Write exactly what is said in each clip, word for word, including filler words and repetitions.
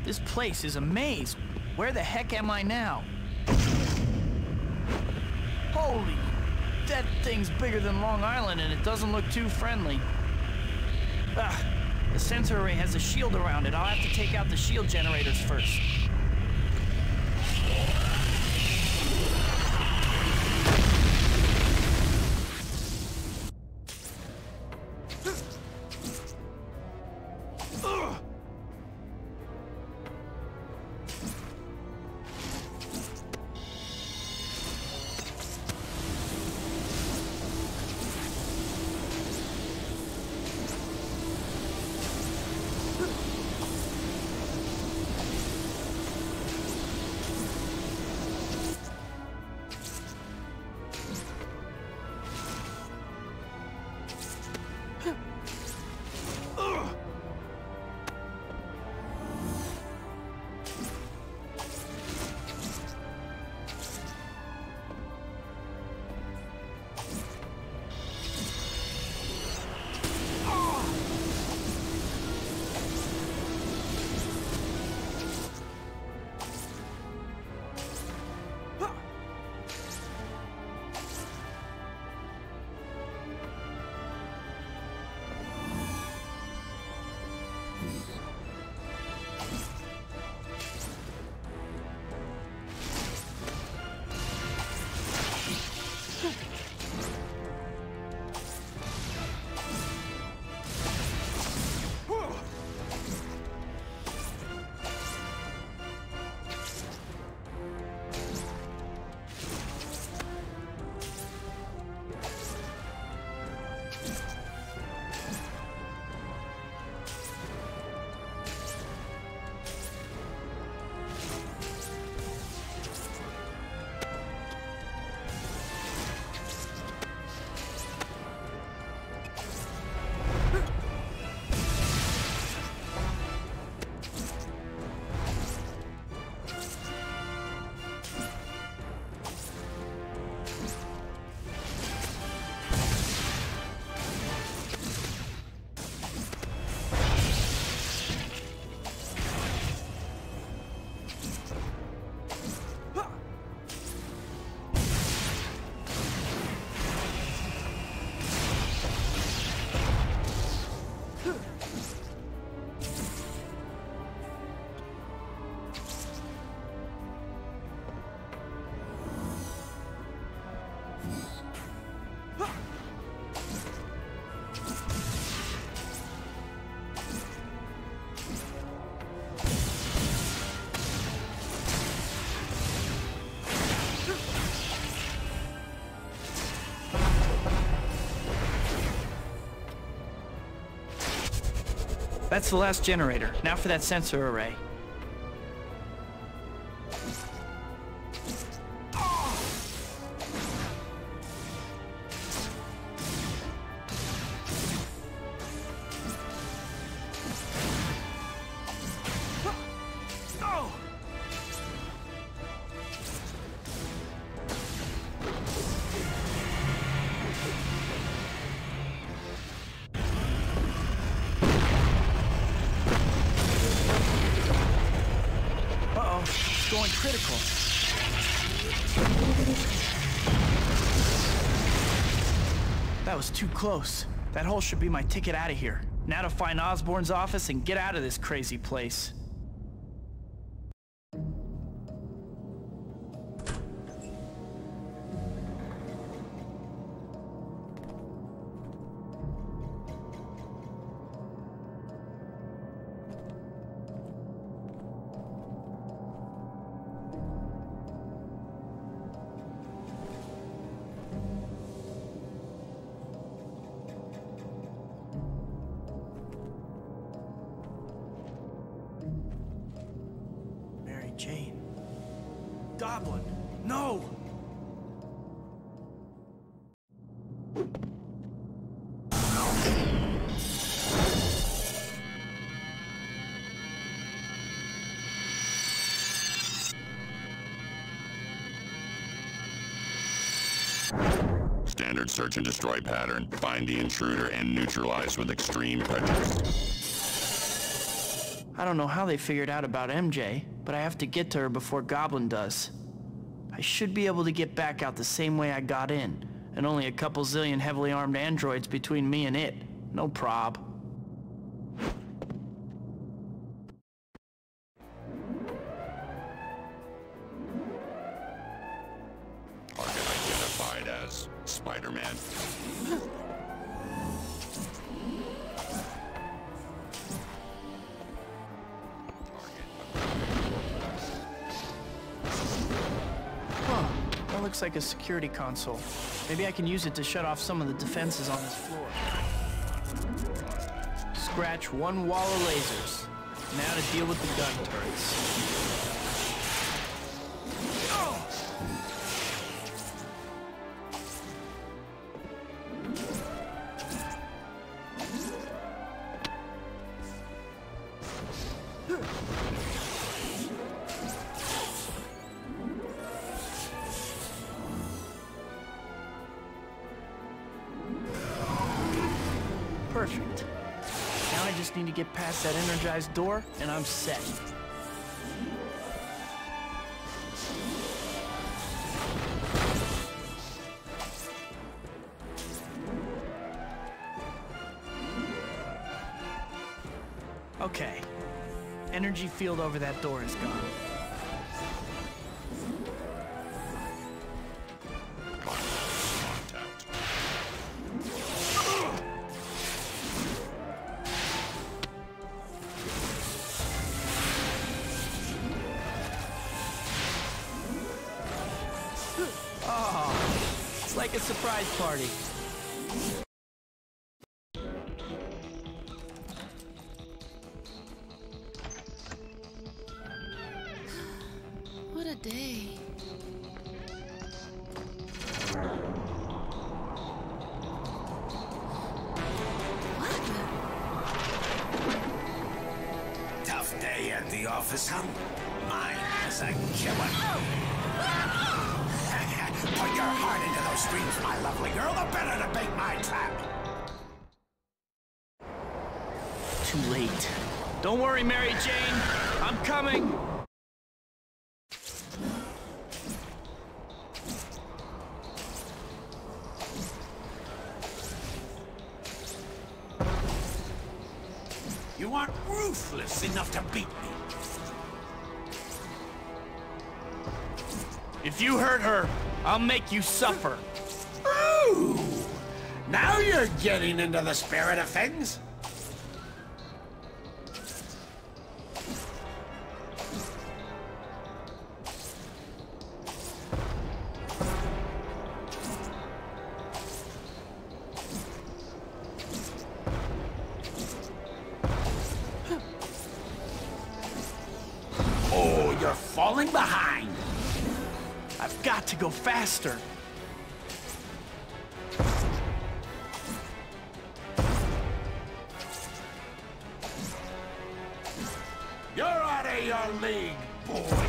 This place is a maze. Where the heck am I now? Holy, that thing's bigger than Long Island and it doesn't look too friendly. Ah, the sensor array has a shield around it. I'll have to take out the shield generators first. That's the last generator. Now for that sensor array. Going critical. That was too close. That hole should be my ticket out of here. Now to find Osborn's office and get out of this crazy place. Jane. Goblin, no! Standard search and destroy pattern. Find the intruder and neutralize with extreme prejudice. I don't know how they figured out about M J, but I have to get to her before Goblin does. I should be able to get back out the same way I got in, and only a couple zillion heavily armed androids between me and it. No prob. Target identified as Spider-Man. Looks like a security console. Maybe I can use it to shut off some of the defenses on this floor. Scratch one wall of lasers. Now to deal with the gun turrets. Oh! Perfect. Now I just need to get past that energized door, and I'm set. Okay. Energy field over that door is gone. Oh, it's like a surprise party. What a day. Tough day at the office, huh? Mine is a killer. Put your heart into those screams, my lovely girl, the better to bait my trap. Too late. Don't worry, Mary Jane. I'm coming. You aren't ruthless enough to beat me. If you hurt her, I'll make you suffer. Ooh! Now you're getting into the spirit of things. Oh, you're falling behind. I've got to go faster. You're out of your league, boy.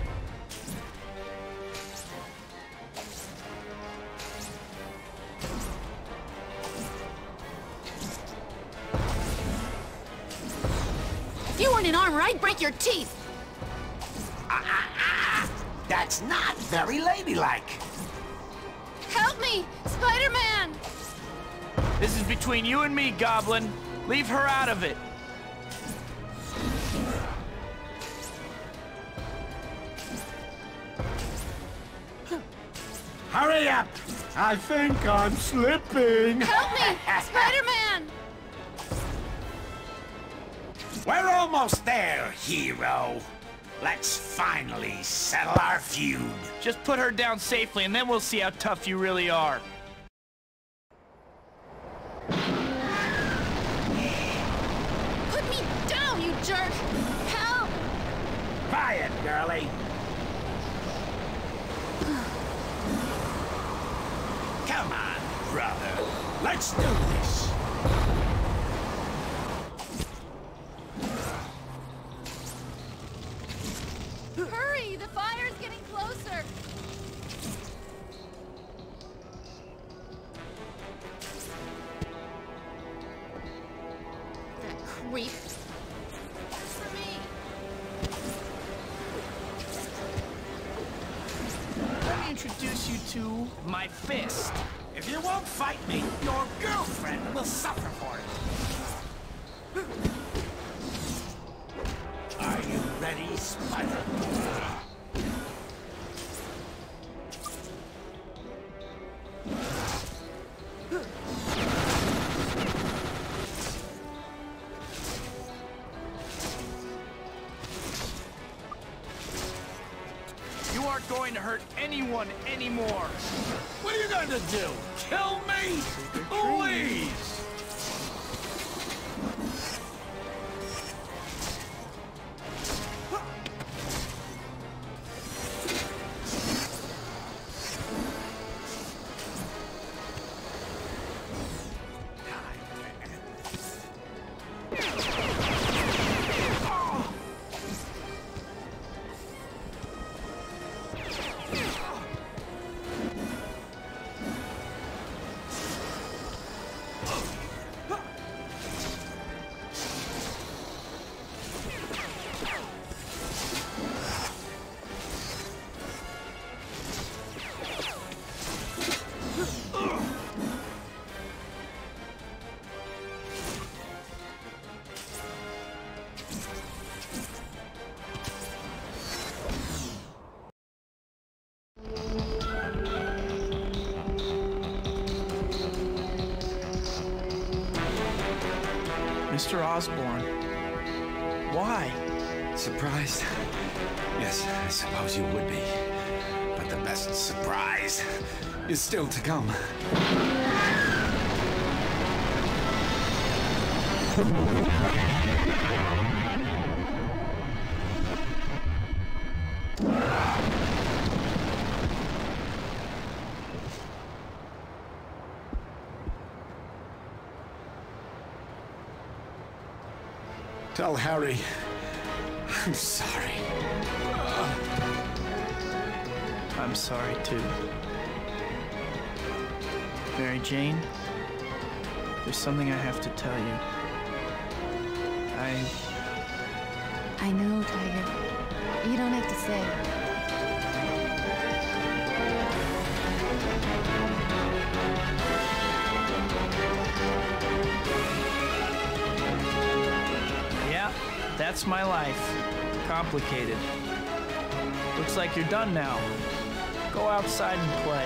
If you weren't in armor, I'd break your teeth. Ah, ah, ah. That's not very ladylike. Help me, Spider-Man! This is between you and me, Goblin. Leave her out of it. Hurry up! I think I'm slipping. Help me, Spider-Man! We're almost there, hero. Let's finally settle our feud. Just put her down safely, and then we'll see how tough you really are. Put me down, you jerk! Help! Quiet, girlie. Come on, brother. Let's do this. Hurry! The fire's getting closer! That creep. For me! Let me introduce you to my fist. If you won't fight me, your girlfriend will suffer for it. Are you ready, Spider-Man? You aren't going to hurt anyone anymore. What are you going to do? Kill me? Please! Mister Osborn, why? Surprised? Yes, I suppose you would be. But the best surprise is still to come. Tell Harry I'm sorry. I'm sorry too. Mary Jane, there's something I have to tell you. I... I know, Tiger. You don't have to say. Yeah, that's my life. Complicated. Looks like you're done now. Go outside and play.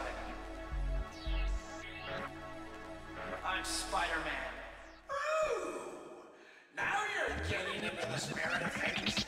I'm Spider-Man. Ooh! Now you're getting into the spirit of things.